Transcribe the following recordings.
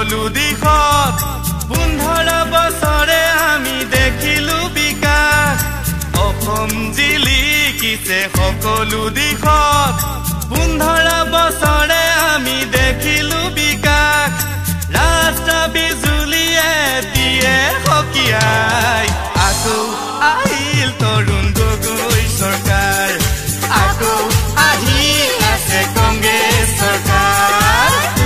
সকলো দিশত 15 বছৰে আমি দেখিলো বিকাশ অসম জিলিকিছে সকলো দিশত 15 বছৰে আমি দেখিলো বিকাশ ৰাষ্ট্ৰ বিজুলীয়ে দিয়ে হকিয়াই আকৌ আহিল তৰুণ গগৈ চৰকাৰ আকৌ আহি আছে কংগ্ৰেছ চৰকাৰ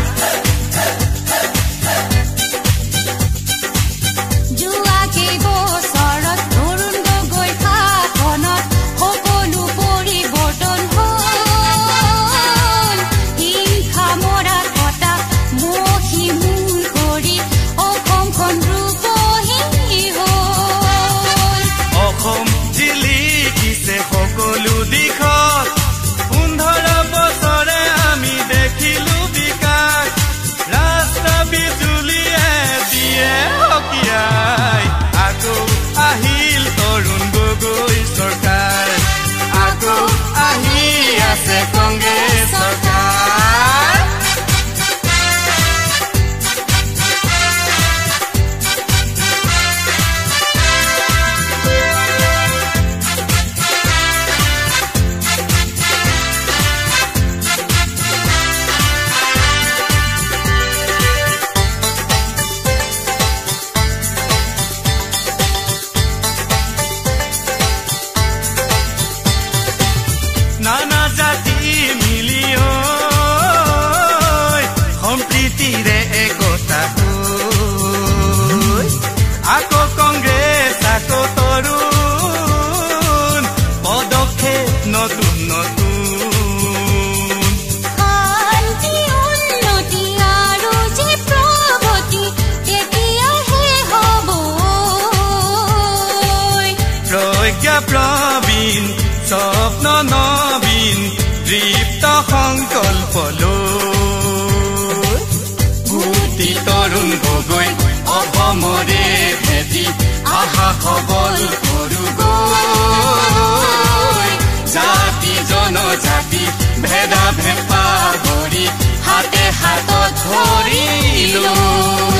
আহিল তৰুণ গগৈ চৰকাৰ আকৌ আহি আছে কংগ্ৰেছ চৰকাৰ নানা জাতি মিলিও সম্প্ৰীতিৰে একতা হৈ আকৌ কংগ্ৰেছ আকৌ তৰুণ পদক্ষেপ নতুন নতুন প্ৰজ্ঞা প্ৰবীণ স্বপ্ন নবীন দৃপ্ত সংকল্প লৈ ভূতি তৰুণ গগৈ অসমৰে ভেটি আশা সবল কৰোগৈ জাতি জনজাতি ভেদা ভেদ পাহৰি হাতে হাতত ধৰিলো